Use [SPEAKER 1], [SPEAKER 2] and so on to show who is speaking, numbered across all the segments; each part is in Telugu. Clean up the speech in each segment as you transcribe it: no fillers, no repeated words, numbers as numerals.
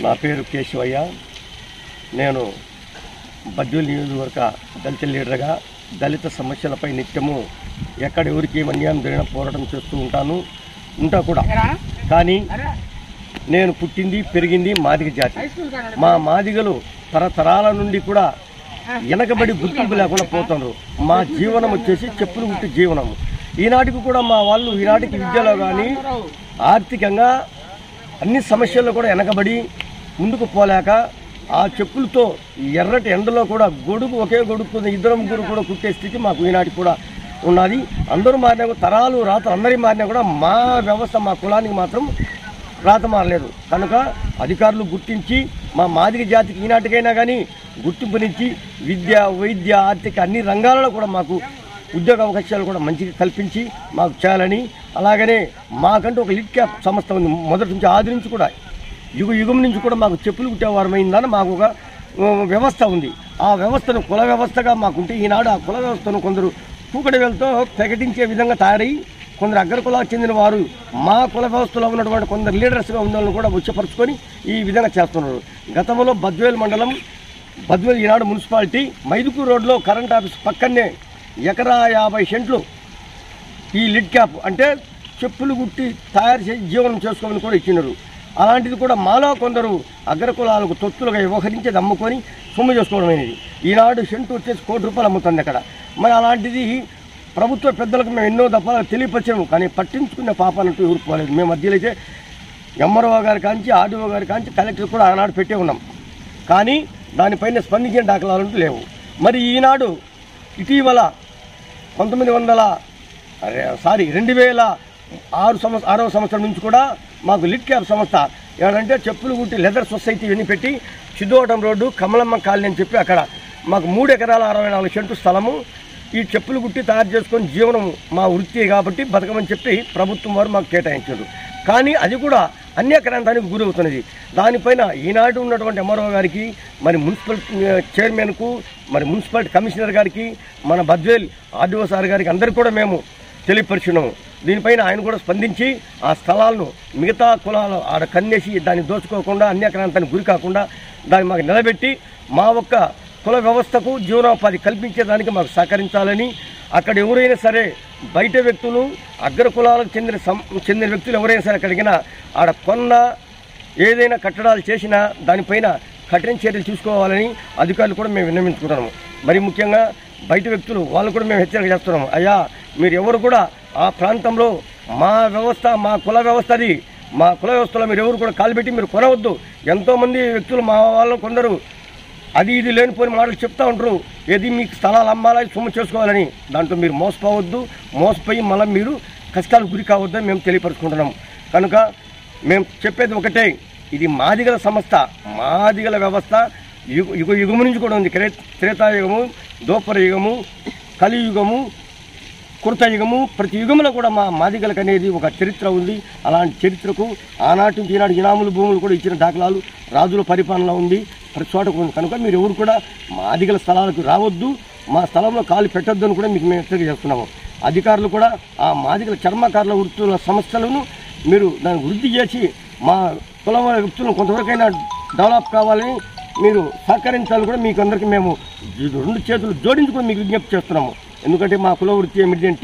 [SPEAKER 1] నా పేరు కేశవయ్య. నేను బద్వేలు నియోజకవర్గ దళిత లీడర్గా దళిత సమస్యలపై నిత్యము ఎక్కడ ఎవరికి అన్యాయం జరిగిన పోరాటం చేస్తూ ఉంటా కూడా. కానీ నేను పుట్టింది పెరిగింది మాదిగ జాతి. మా మాదిగలు తరతరాల నుండి కూడా వెనకబడి గుర్తింపు లేకుండా పోతున్నారు. మా జీవనం వచ్చేసి చెప్పులు కుట్టి జీవనము. ఈనాటికి కూడా మా వాళ్ళు ఈనాటికి విద్యలో కానీ ఆర్థికంగా అన్ని సమస్యల్లో కూడా వెనకబడి ముందుకు పోలేక ఆ చెప్పులతో ఎర్రటి ఎండలో కూడా ఒకే గొడుగు ఇద్దరు ముగ్గురు కూడా కుట్టే స్థితి మాకు ఈనాటికి కూడా ఉన్నది. అందరూ మారినా తరాలు రాతలు అందరి మారినా కూడా మా వ్యవస్థ మా కులానికి మాత్రం రాత మారలేదు. కనుక అధికారులు గుర్తించి మా మాదిగ జాతికి ఈనాటికైనా కానీ గుర్తింపునిచ్చి విద్య వైద్య ఆర్థిక అన్ని రంగాలలో కూడా మాకు ఉద్యోగ అవకాశాలు కూడా మంచిగా కల్పించి మాకు చేయాలని, అలాగనే మాకంటూ ఒక లిడ్ క్యాప్ సంస్థ ఉంది. మొదటి నుంచి ఆది నుంచి కూడా యుగం నుంచి కూడా మాకు చెప్పులు కుట్టేవారమైందని మాకు ఒక వ్యవస్థ ఉంది. ఆ వ్యవస్థను కుల వ్యవస్థగా మాకుంటే ఈనాడు ఆ కుల వ్యవస్థను కొందరు కూకటి వేలతో ప్రకటించే విధంగా తయారై కొందరు అగ్ర కులాలకు చెందిన వారు మా కుల వ్యవస్థలో ఉన్నటువంటి కొందరు లీడర్స్గా ఉన్న వాళ్ళని కూడా ఉచ్చపరుచుకొని ఈ విధంగా చేస్తున్నారు. గతంలో బద్వేలు మండలం బద్వేలు ఈనాడు మున్సిపాలిటీ మైదుకూరు రోడ్లో కరెంట్ ఆఫీస్ పక్కనే ఎకరా 50 సెంట్లు ఈ లిడ్ క్యాప్ అంటే చెప్పులు కుట్టి తయారు చేసి జీవనం చేసుకోమని కూడా ఇచ్చినారు. అలాంటిది కూడా మాలో కొందరు అగ్రకులాలకు తొత్తులుగా వ్యవహరించేది అమ్ముకొని సొమ్ము చేసుకోవడం అనేది. ఈనాడు సెంటు వచ్చేసి ₹1 కోటి అమ్ముతుంది అక్కడ. మరి అలాంటిది ప్రభుత్వ పెద్దలకు మేము ఎన్నో దఫాలు తెలియపరిచాము, కానీ పట్టించుకునే పాపాలంటూ ఊరుకోలేదు. మేము మధ్యలో అయితే ఎంఆర్ఓ గారి కాంచి ఆర్డీఓ గారి కాంచి కలెక్టర్ కూడా ఆనాడు పెట్టే ఉన్నాం, కానీ దానిపైన స్పందించిన దాఖలాలంటూ లేవు. మరి ఈనాడు ఇటీవల 2006వ సంవత్సరం నుంచి కూడా మాకు లిడ్ క్యాప్ సంస్థ ఏమంటే చెప్పులు కుట్టి లెదర్ సొసైటీ ఇవన్నీ పెట్టి సిద్ధోటం రోడ్డు కమలమ్మ కాలనీ అని చెప్పి అక్కడ మాకు 3 ఎకరాల 64 సెంటు స్థలము ఈ చెప్పులు కుట్టి తయారు చేసుకొని జీవనం మా వృత్తి కాబట్టి బతకమని చెప్పి ప్రభుత్వం వారు మాకు కేటాయించారు. కానీ అది కూడా అన్యాక్రాంతానికి గురవుతున్నది. దానిపైన ఈనాడు ఉన్నటువంటి ఎంఆర్ఓ గారికి, మరి మున్సిపల్ చైర్మన్కు, మరి మున్సిపాలిటీ కమిషనర్ గారికి, మన బద్వేల్ ఆర్డీఓ సార్ గారికి అందరికీ కూడా మేము తెలియపరిచినాము. దీనిపైన ఆయన కూడా స్పందించి ఆ స్థలాలను మిగతా కులాలు ఆడ కన్నేసి దాన్ని దోచుకోకుండా అన్యాక్రాంతానికి గురి కాకుండా దాన్ని మాకు నిలబెట్టి మా ఒక్క కుల వ్యవస్థకు జీవనోపాధి కల్పించేదానికి మాకు సహకరించాలని, అక్కడ ఎవరైనా సరే బయట వ్యక్తులు అగ్ర కులాలకు చెందిన వ్యక్తులు ఎవరైనా సరే అక్కడికినా ఆడ కొన్న ఏదైనా కట్టడాలు చేసినా దానిపైన కఠిన చర్యలు తీసుకోవాలని అధికారులు కూడా మేము విన్నవించుకుంటున్నాము. మరి ముఖ్యంగా బయట వ్యక్తులు వాళ్ళు కూడా మేము హెచ్చరిక చేస్తున్నాము. అయ్యా, మీరు ఎవరు కూడా ఆ ప్రాంతంలో మా వ్యవస్థ మా కుల వ్యవస్థ అది, మా కుల వ్యవస్థలో మీరు ఎవరు కూడా కాలు పెట్టి మీరు కొనవద్దు. ఎంతోమంది వ్యక్తులు మా వాళ్ళు కొందరు అది ఇది లేనిపోయిన మాటలు చెప్తూ ఉంటారు, ఏది మీకు స్థలాలు అమ్మాలని సొమ్ము చేసుకోవాలని. దాంట్లో మీరు మోసపోవద్దు, మోసపోయి మళ్ళీ మీరు కష్టాలకు గురి కావద్దని మేము తెలియపరుచుకుంటున్నాము. కనుక మేము చెప్పేది ఒకటే, ఇది మాదిగల సంస్థ, మాదిగల వ్యవస్థ యుగము నుంచి కూడా ఉంది. త్రేతాయుగము, దోపర యుగము, కలియుగము, కృతయుగము, ప్రతి యుగంలో కూడా మా మాదిగలకు అనేది ఒక చరిత్ర ఉంది. అలాంటి చరిత్రకు ఆనాటి నుంచి ఈనాడు ఇనాములు భూములు కూడా ఇచ్చిన దాఖలాలు రాజుల పరిపాలన ఉంది, ప్రతి చోట ఉంది. కనుక మీరు ఎవరు కూడా మాదిగల స్థలాలకు రావద్దు, మా స్థలంలో కాలు పెట్టొద్దు అని కూడా మీకు మేము హెచ్చరిక చేస్తున్నాము. అధికారులు కూడా ఆ మాదిగల చర్మకారుల వృత్తుల సంస్థలను మీరు దాన్ని వృద్ధి చేసి మా కుల వ్యక్తులను కొంతవరకైనా డెవలప్ కావాలని మీరు సహకరించాలని కూడా మీకు అందరికీ మేము 2 చేతులు జోడించుకొని మీకు విజ్ఞప్తి చేస్తున్నాము. ఎందుకంటే మా కుల వృత్తి ఏమిటంటే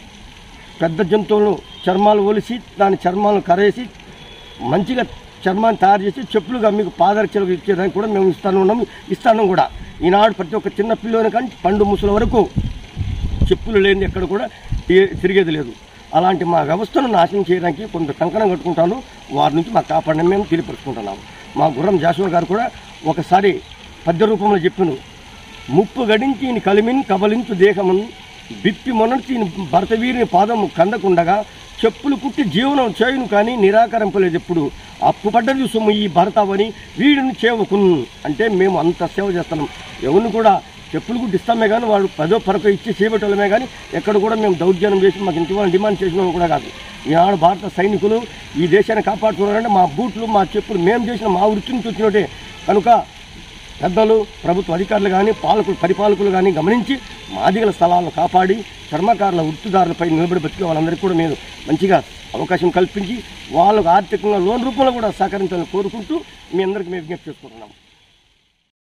[SPEAKER 1] పెద్ద జంతువులను చర్మాలు ఒలిసి దాని చర్మాలను కరేసి మంచిగా చర్మాన్ని తయారు చేసి చెప్పులుగా మీకు పాదరక్షలకు ఇచ్చేదానికి కూడా మేము ఇస్తాను కూడా. ఈనాడు ప్రతి ఒక్క చిన్న పిల్లని కానీ పండు ముసలి వరకు చెప్పులు లేని ఎక్కడ కూడా తిరిగేది లేదు. అలాంటి మా వ్యవస్థను నాశనం చేయడానికి కొంత కంకణం కట్టుకుంటాను. వారి నుంచి మాకు కాపాడని మేము తెలియపరుచుకుంటున్నాము. మా గుర్రం జాషువా గారు కూడా ఒకసారి పద్య రూపంలో చెప్పిను, ముప్పు గడించి కలిమిన్ కబలించు దేహమును బిప్పి మొన్నటి భరత వీరిని పాదము కందకుండగా చెప్పులు కుట్టి జీవనం చేయును కానీ నిరాకరింపలేదు ఎప్పుడు అప్పు పడ్డది సొమ్ము ఈ భరతవని వీడిని చేవకును. అంటే మేము అంత సేవ చేస్తున్నాం. ఎవరిని కూడా చెప్పులు కుట్టి ఇస్తామే కానీ వాడు 10వ 12వ ఇచ్చి చేపట్టడమే కానీ ఎక్కడ కూడా మేము దౌర్జన్యం చేసి మాకు ఇంటి వాళ్ళని డిమాండ్ చేసిన కూడా కాదు. ఈనాడు భారత సైనికులు ఈ దేశాన్ని కాపాడుతున్నారంటే మా బూట్లు మా చెప్పులు మేము చేసిన మా వృత్తి నుంచి వచ్చినట్టే. కనుక పెద్దలు ప్రభుత్వ అధికారులు కానీ పరిపాలకులు కానీ గమనించి మాదిగల స్థలాలను కాపాడి చర్మకారుల వృత్తిదారులపై నిలబడి బతికే వాళ్ళందరికీ కూడా మేము మంచిగా అవకాశం కల్పించి వాళ్ళకు ఆర్థికంగా లోన్ రూపంలో కూడా సహకరించాలని కోరుకుంటూ మీ అందరికీ మేము విజ్ఞప్తి చేసుకుంటున్నాం.